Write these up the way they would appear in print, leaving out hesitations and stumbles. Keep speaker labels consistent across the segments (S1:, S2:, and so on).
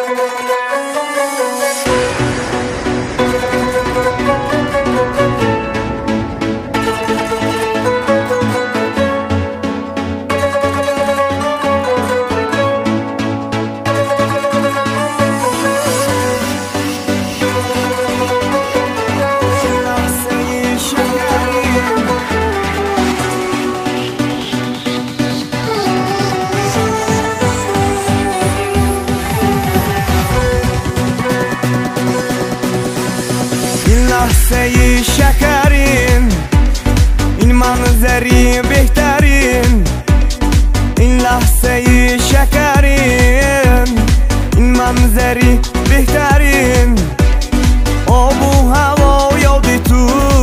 S1: لحظه شکرین، این منظری بهترین. این لحظه شکرین، این منظری بهترین. آب و هوا یادی تو،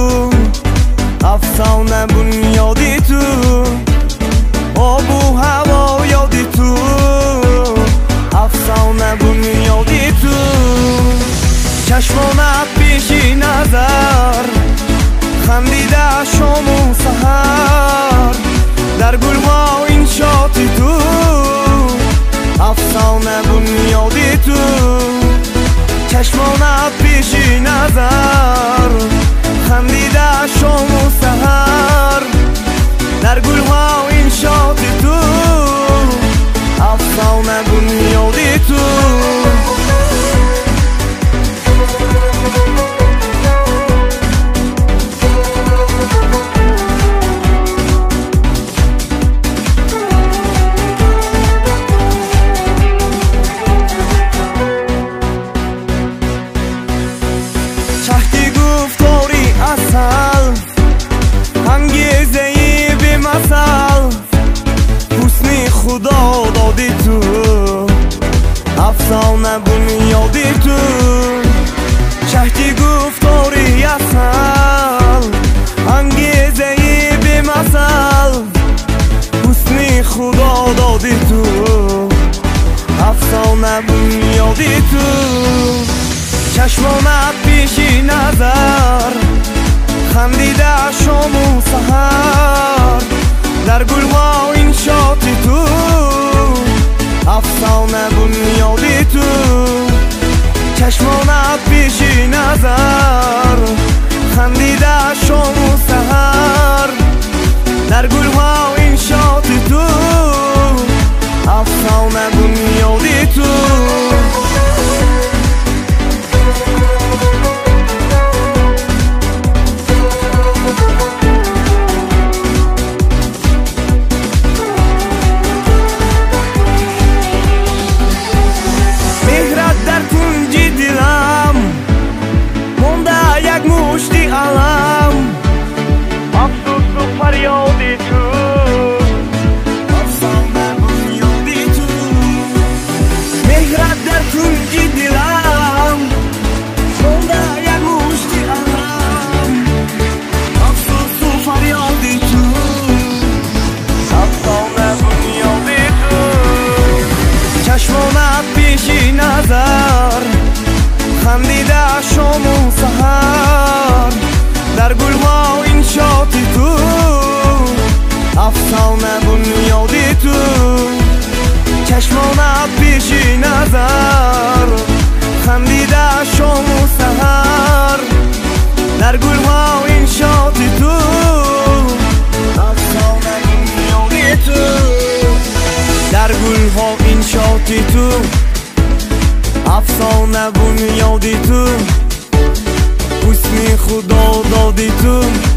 S1: افسانه بنیادی تو. آب و هوا یادی تو، افسانه بنیادی تو. چشمانت پیشی نظر، خندیده شام و سحر. در گلها این شاتی تو، افسانه بنیادی تو. چشمانت پیشی نظر، خندیده شام و سحر. در گلها این شاتی تو، افسانه بنیادی تو. انگیزه‌ای بی مثل، حسنی خدا دادی تو، افسانه بنیادی تو. شهدی گفتاری اصل، انگیزه‌ای بی مثل، حسنی خدا دادی تو، افسانه بنیادی تو. چشمانت پیشی نظر، خندیده شام و سحر. در گلها این شاتی تو، افسانه بنیادی تو. چشمانت پیشی نظر، خندیده شام و سحر. در گلها این شاتی تو، افسانه بنیادی تو. خندیده شام و سحر. در گلها این شاتی تو، افسانه بنیادی تو. چشمانت پیشی نظر، خندیده شام و سحر. در گلها این شاتی تو، افسانه بنیادی تو. در گلها این شاتی تو، افسانه بنیادی تو. حسنی خدا دادی تو.